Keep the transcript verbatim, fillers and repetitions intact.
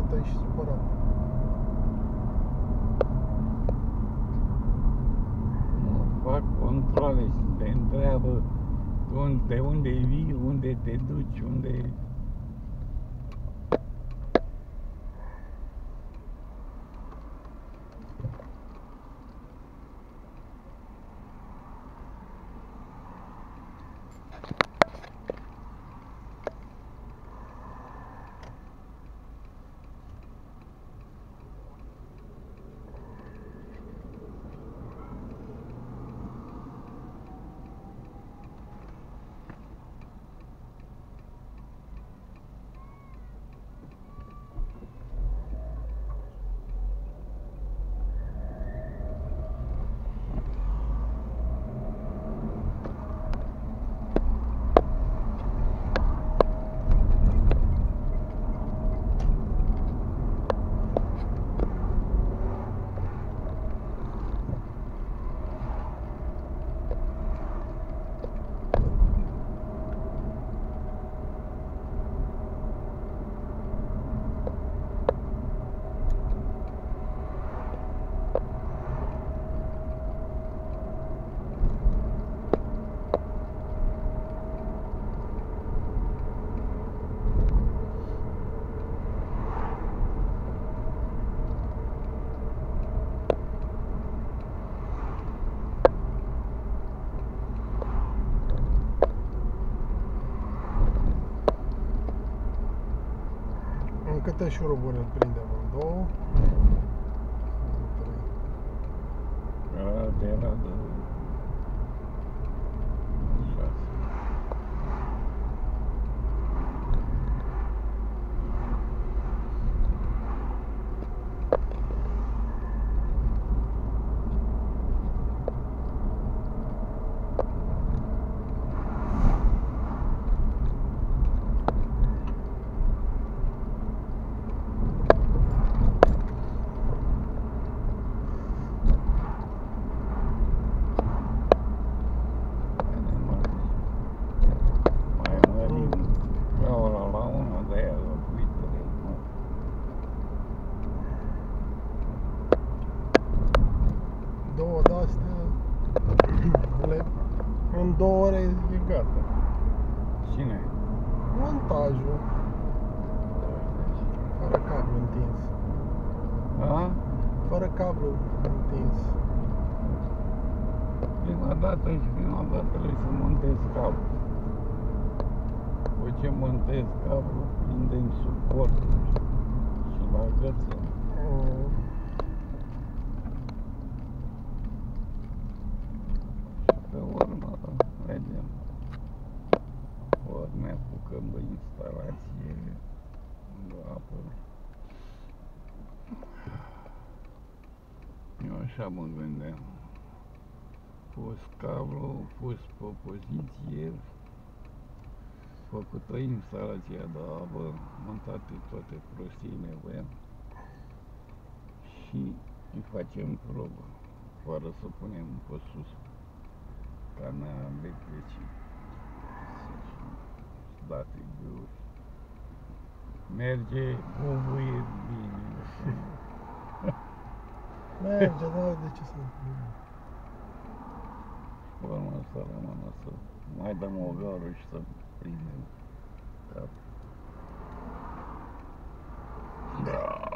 stai și supărat. Nu fac controle și te întreabă de unde vii, unde te duci, unde... În câte șuruburi îl prindem? În două? A, de la de... șase. Două de-astea, le, în două ore e gata. Cine? Montajul, fără cablu întins. A? Fără cablu întins. Prima dată și prima dată trebuie să montez cablu. După ce montez cablu, prindem suportul și la agățăm. Mm. Pe urmă, vedem. Ori ne apucăm de instalație de apă. Eu așa mă gândeam. Pus cablu, pus pe poziție, făcută instalația de apă, montate toate prostiile voiam și îi facem probă, fără să punem pe sus canea electricii. Date greu. Merge, bubuie bine. Merge, dar de ce să nu? Pe urmă să rămână să mai dăm o gaură și să prindem cap. Da.